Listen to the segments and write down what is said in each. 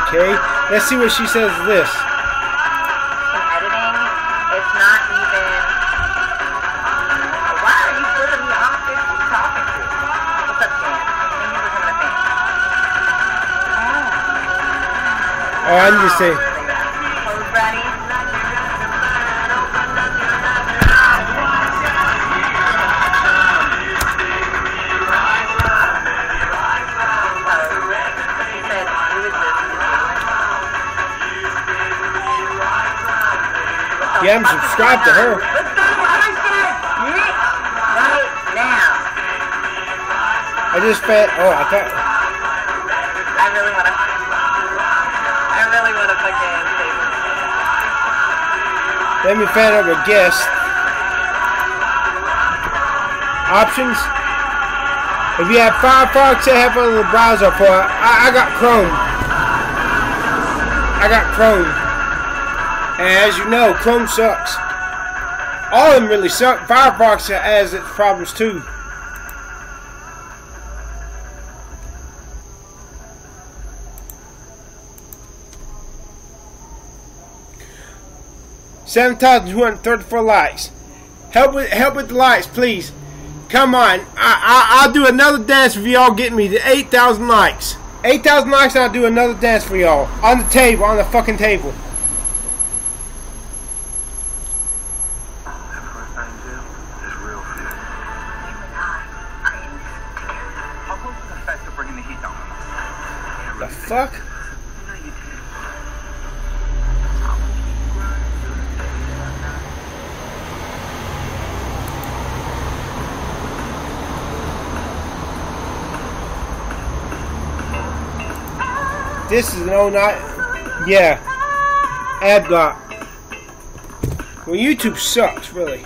Okay, let's see what she says to this. Editing, it's not even. Why are you flipping me off if you're talking to? What's up, Jan? Thank you for coming up in. Oh, I need to say. Clothes ready? Yeah, I'm subscribed to her. Right now. I just fed. Oh, I thought. I really wanna fucking say Let me fan up a guest. Options. If you have Firefox, I have on the browser for it. I got Chrome. I got Chrome. And as you know, Chrome sucks. All of them really suck. Firefox has its problems too. $7,234 likes. Help with the likes, please. Come on. I'll do another dance for y'all. Get me to 8,000 likes. 8,000 likes, and I'll do another dance for y'all on the table, on the fucking table. The fuck? This is an old night. Yeah. Ad block. Well, YouTube sucks, really.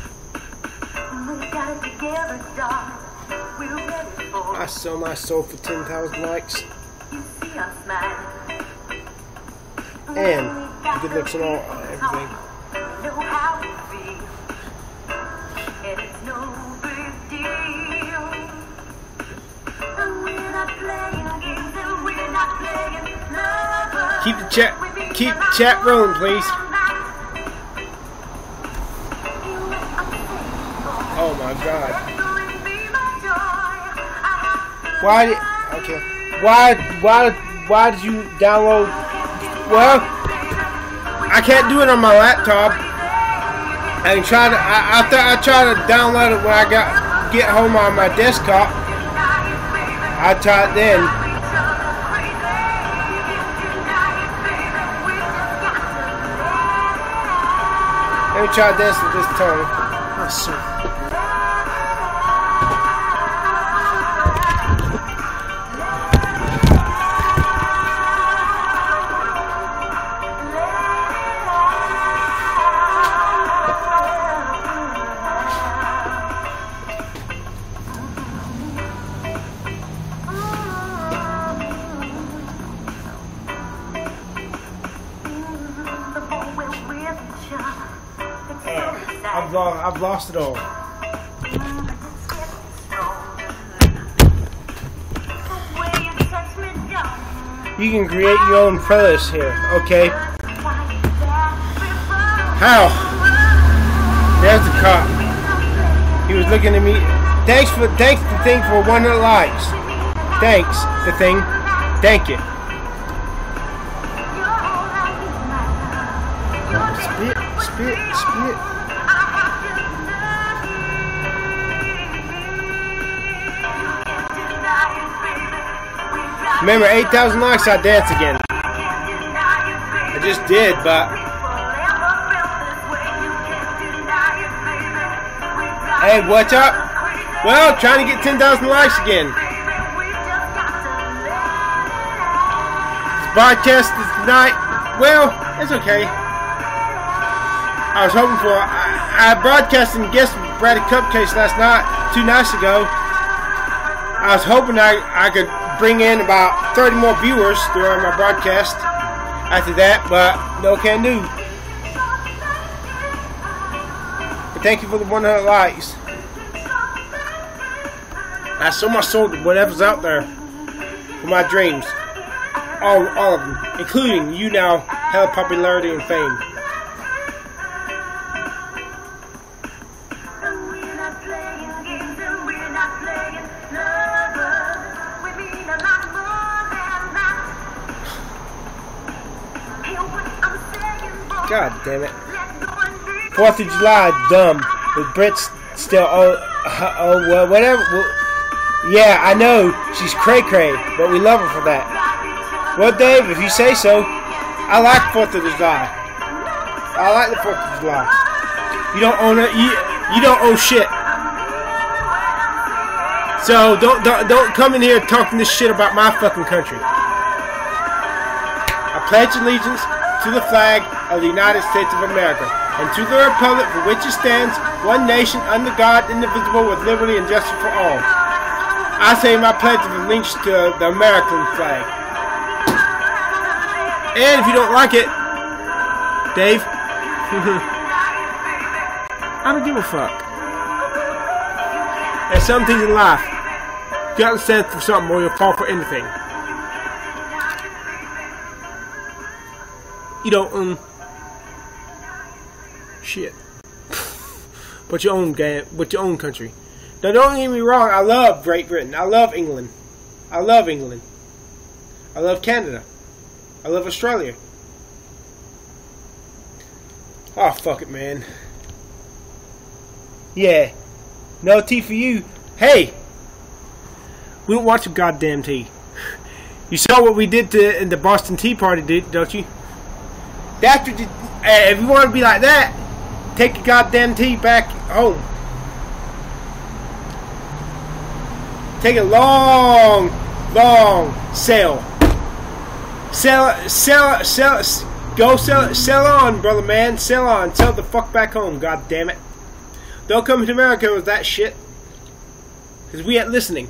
I sell my soul for 10,000 likes. And good looks and all, everything. Keep the chat rolling, please. Oh my God. Why did you download? Well, I can't do it on my laptop. I tried to download it when I get home on my desktop. I tried then. Let me try this with this tongue. Oh, so. I've lost it all. You can create your own playlist here, okay? How? There's the cop. He was looking at me. Thanks the thing for 100 likes. Thanks the thing. Thank you. Spit. Remember, 8,000 likes, I dance again. I just did, but... Hey, what's up? Well, trying to get 10,000 likes again. This broadcast is tonight. Well, it's okay. I was hoping for... I broadcasted and guest Brady Cupcakes last night, 2 nights ago. I was hoping I could bring in about 30 more viewers during my broadcast after that, but no can do. But thank you for the 100 likes. I sold my soul to whatever's out there for my dreams. All of them, including YouNow, hella popularity and fame. God damn it. 4th of July, dumb. With Brits still, well, whatever. Well, yeah, I know, she's cray-cray, but we love her for that. Well, Dave, if you say so, I like 4th of July. I like the 4th of July. You don't own it, you don't own shit. So, don't come in here talking this shit about my fucking country. I pledge allegiance to the flag of the United States of America, and to the republic for which it stands, one nation, under God, indivisible, with liberty and justice for all. I say my pledge of allegiance to the American flag. And if you don't like it, Dave, I don't give a fuck. There's some things in life, you gotta stand for something or you'll fall for anything. You don't own shit, but your own country. Now, don't get me wrong. I love Great Britain. I love England. I love England. I love Canada. I love Australia. Oh, fuck it, man. Yeah, no tea for you. Hey, we don't watch a goddamn tea. You saw what we did in the Boston Tea Party, don't you? If you want to be like that, take your goddamn tea back home. Take a long sail. Go sell on, brother man. Sell on. Sell the fuck back home, god damn it. Don't come to America with that shit. Because we ain't listening.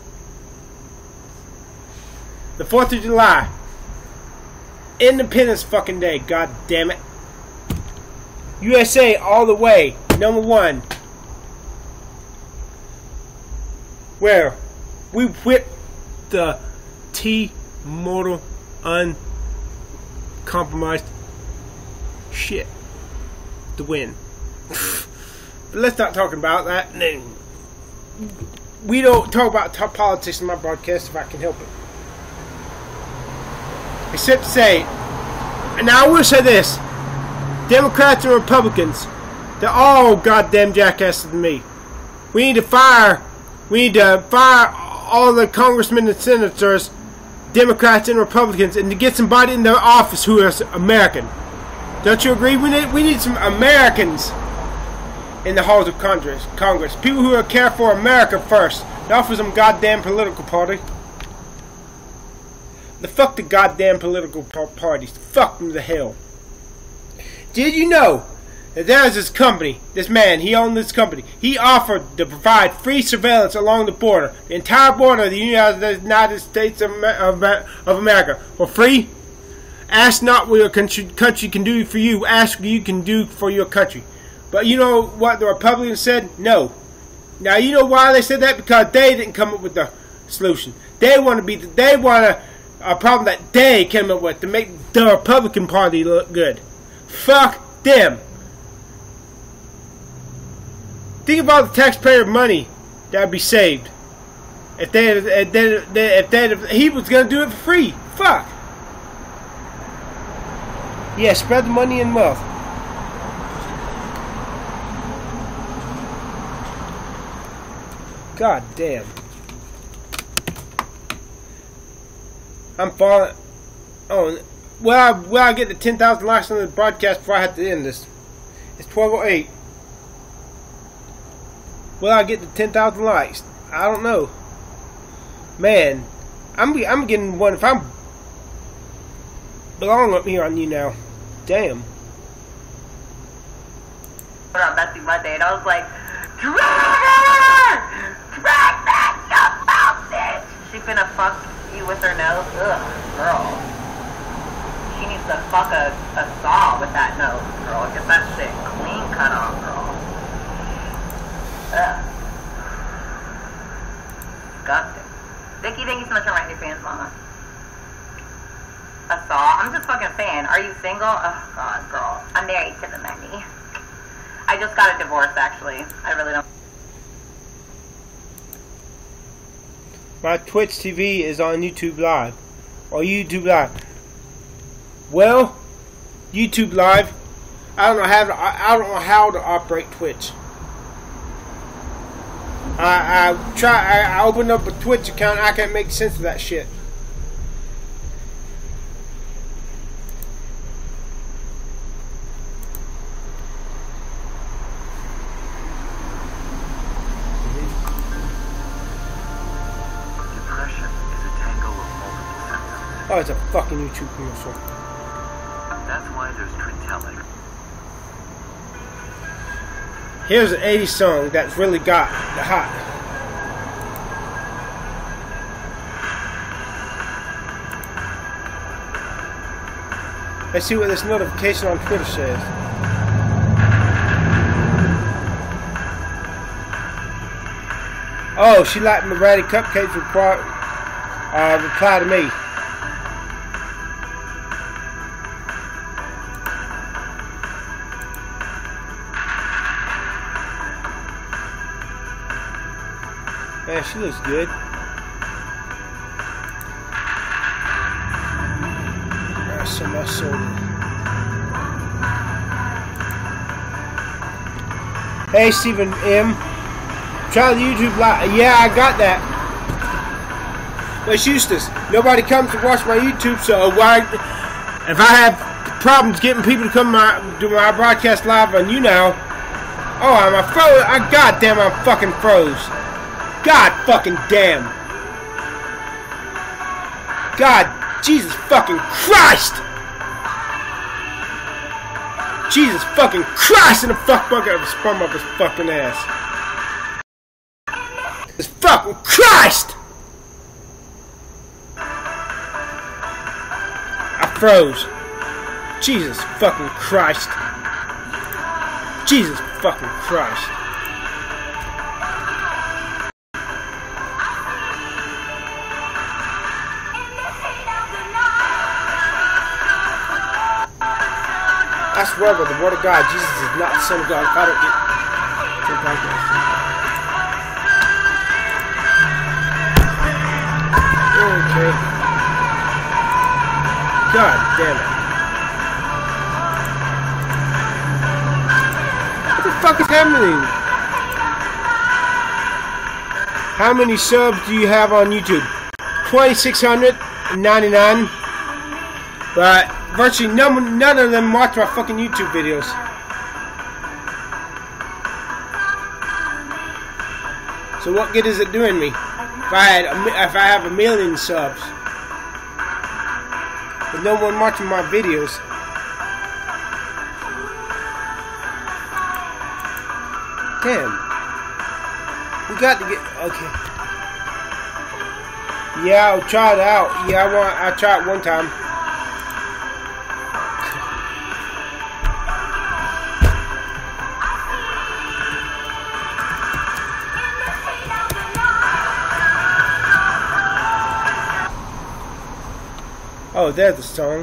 The 4th of July. Independence fucking Day, god damn it. USA all the way, #1. Where we whip the T-modal uncompromised shit to win. But let's not talk about that. We don't talk about politics in my broadcast if I can help it. Except to say, and now I will say this, Democrats and Republicans, they're all goddamn jackasses to me. We need to fire all the congressmen and senators, Democrats and Republicans, and to get somebody in their office who is American. Don't you agree? We need some Americans in the halls of Congress. People who care for America first, not for some goddamn political party. Fuck the goddamn political parties. Fuck them to hell. Did you know that there's this company, this man, he owned this company. He offered to provide free surveillance along the border, the entire border of the United States of America, for free. Ask not what your country can do for you. Ask what you can do for your country. But you know what the Republicans said? No. Now you know why they said that? Because they didn't come up with the solution. They want a problem that they came up with to make the Republican Party look good. Fuck them. Think about the taxpayer money that would be saved if he was gonna do it for free. Fuck. Yeah, spread the money and wealth. God damn. I'm falling. Oh, will I get the 10,000 likes on the broadcast before I have to end this? It's 12:08. Will I get the 10,000 likes? I don't know. Man, I'm getting one if I'm belong up here on YouNow. Damn. On Betsy Monday, and I was like, drag back your mouth, bitch! She finna fuck you with her nose? Ugh, girl. She needs to fuck a saw with that nose, girl. Get that shit clean cut off, girl. Ugh. Disgusting. Vicky, thank you so much for writing your fans, mama. A saw? I'm just fucking saying. Are you single? Oh, God, girl. I'm married to the money. I just got a divorce, actually. I really don't. My Twitch TV is on YouTube Live. Or YouTube Live. Well, YouTube Live. I don't know how to operate Twitch. I opened up a Twitch account. I can't make sense of that shit. Depression is a tangle of multiple symptoms. Oh, it's a fucking YouTube commercial. That's why there's Trintellix. Here's an 80s song that's really got the hot. Let's see what this notification on Twitter says. Oh, she liked my Ratty Cupcakes reply to me. Man, she looks good. That's so much soul. Hey, Stephen M. Try the YouTube Live. Yeah, I got that. But it's useless. Nobody comes to watch my YouTube, so why? If I have problems getting people to come do my broadcast live on YouNow, oh, I'm a froze. Goddamn, I'm fucking froze. God fucking damn. God, Jesus fucking Christ. Jesus fucking Christ in the fuck bucket of a spun up his fucking ass. Jesus fucking Christ. I froze. Jesus fucking Christ. Jesus fucking Christ. I swear by the word of God, Jesus is not the Son of God. If I don't get like this. Okay. God damn it. What the fuck is happening? How many subs do you have on YouTube? 2,699. But virtually none of them watch my fucking YouTube videos. So what good is it doing me if I have a million subs, but no one watching my videos? Damn. We got to get okay. Yeah, I'll try it out. Yeah, I tried it one time. Oh, there's the song.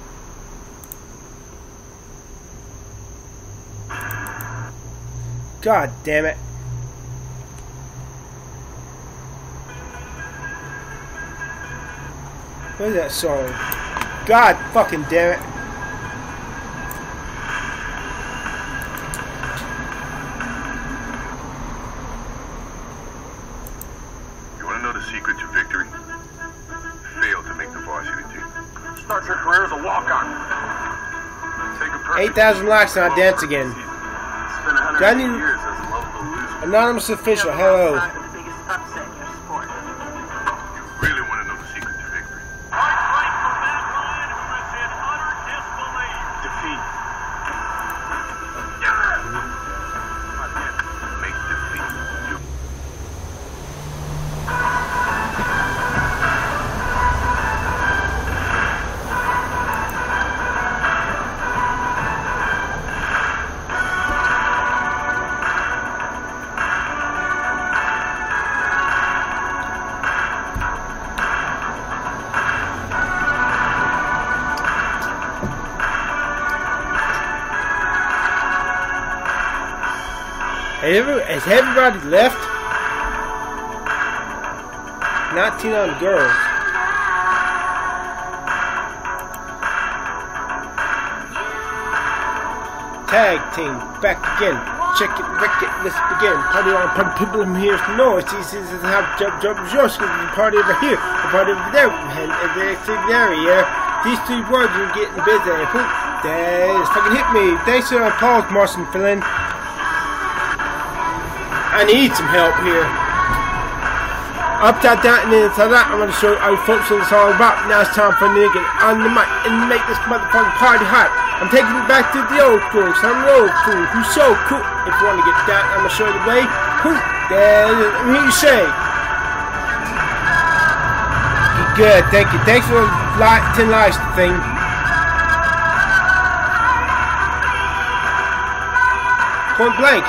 God damn it. Where's that song? God fucking damn it. You want to know the secret to victory? Fail to make the varsity team. Start your career as a walk-on. Take a perfect 8,000 likes and I dance again. Spend 100 Johnny- years as a local loser. Anonymous official, hello. The biggest upset in your sport. You really want to know the secret to victory? Point blank for Matt Ryan, who is in utter disbelief. Defeat. Make defeat. You Has everybody left? 19 on girls. Tag team back again. Check it, wreck it, let's begin. Party on, party people in here, no, it's easy to have jump, yours, party over here, the party over there, and the area. These three words are getting busy. That fucking hit me. Thanks for the applause, Martin Flynn. I need some help here. Upside down and then inside out, I'm going to show you folks what it's all about. Now it's time for a nigga on the mic and make this motherfucking party hot. I'm taking it back to the old school. I'm the old school. Who's so cool? If you want to get down, I'm going to show you the way. Who? There you say. Good, thank you. Thanks for the 10 likes thing. Point blank.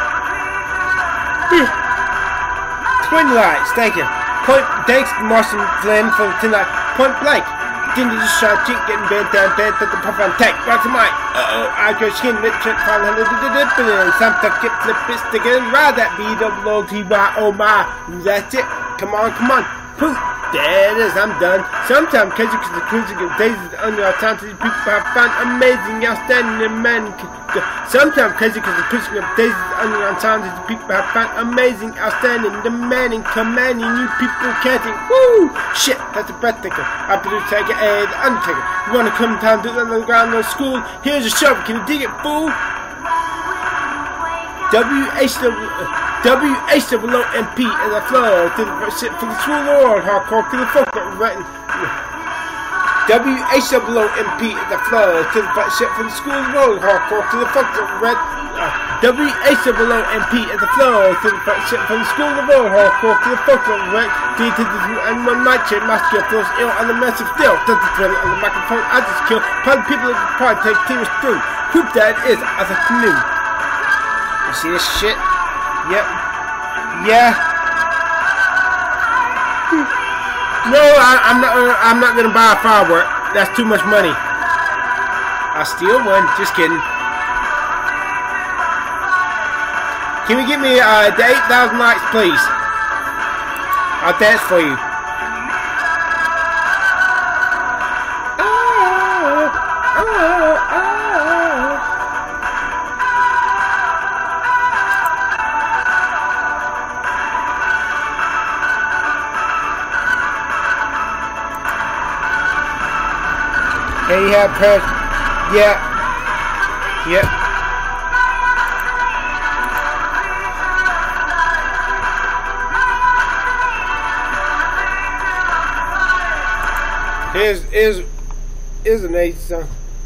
Oh. 20 likes, thank you. Thanks to Martin Flynn for the 10 likes. Point blank. Didn't just shot cheek getting bent down, bent at the puff on tech. Back to mic. I go skin with check 500 and some tuck it, flip it, stick it, and ride that B-double-O-T-Y, oh my. That's it. Come on, come on. Poof. There it is, I'm done. Sometimes, because the cruising is daisies under our time, these people have found amazing, outstanding, and man. Sometimes, because the cruising of daisies under our time, these people have found amazing, outstanding, demanding, commanding, you people canting. Woo! Shit, that's a breathtaker. I produce Taker A, the Undertaker. You want to come down to the underground of school? Here's a shovel. Can you dig it, fool? W-H-O-M-P and the flow to the shit for the true Lord, hardcore to the folk written. W-H-O-M-P and the flow to the shit for the school road, hardcore to the folk written. W-H-O-M-P and the flow to the shit for the school road, hardcore to the folk written. D to the and one night shit, my skill feels ill on the massive still. Does the thrill on the microphone, I just kill. Probably people in the party take tears through. Who that is, as a canoe. You see this shit? Yep. Yeah. No, I'm not gonna buy a firework. That's too much money. I'll steal one. Just kidding. Can you give me the 8,000 likes, please? I'll dance for you. Can you have press? Yeah. Yep. Here's an 8 song.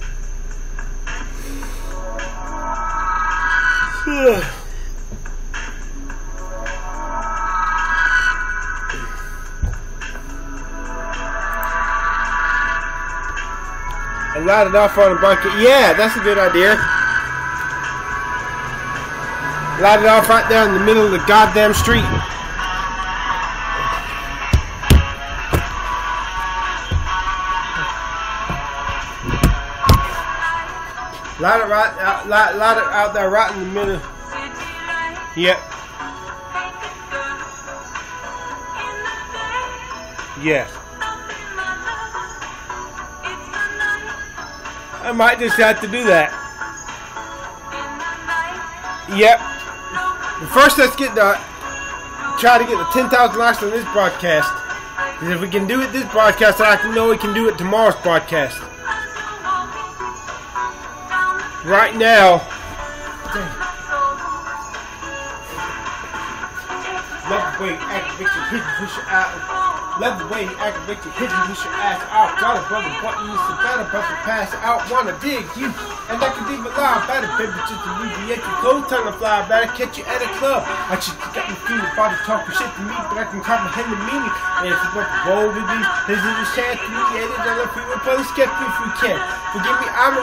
And light it off on the bucket. Yeah, that's a good idea. Light it off right there in the middle of the goddamn street. Light it right out, light it out there right in the middle. Yep. Yes. I might just have to do that. Yep. But first, let's get try to get the 10,000 likes on this broadcast. Because if we can do it this broadcast, I know we can do it tomorrow's broadcast. Right now. Love the way you activate your hidden push your ass. Love the way you activate your hidden push your ass out. Got a brother button, you some better brother pass out. Wanna dig you, and I can leave it live. Better baby just to alleviate your cold tongue to fly. Better catch you at a club. I just got me feeling body talking shit to me, but I can comprehend the meaning. And if you want to roll with me, there's a chance to me. Edit on the free replay, skip if you can. Forgive me, I'm